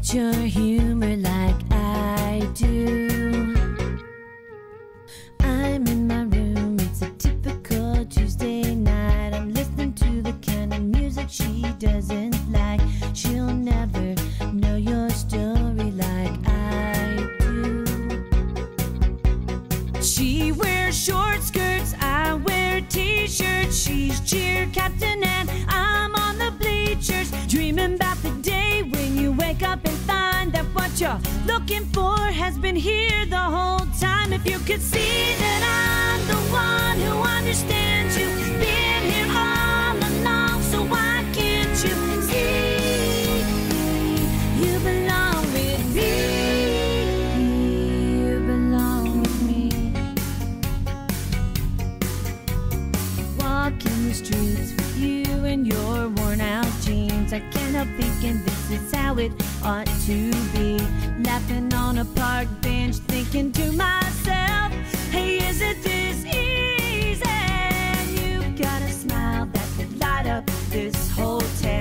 get your humor like I do. I'm in my room, it's a typical Tuesday night. I'm listening to the kind of music she doesn't like. She'll never know your story like I do. She wears short skirts, I wear t-shirts. She's cheer captain and I'm on the bleachers, dreaming about the day when you wake up and find that what you're looking for has been here the whole time. If you could see that I'm the one who understands you, been here all along, so why can't you see you belong with me? You belong with me. Walking the streets with you in your worn out jeans, I can't help thinking this is how it ought to be. Laughing on a park bench, thinking to myself, hey, isn't this easy? And you've got a smile that could light up this hotel.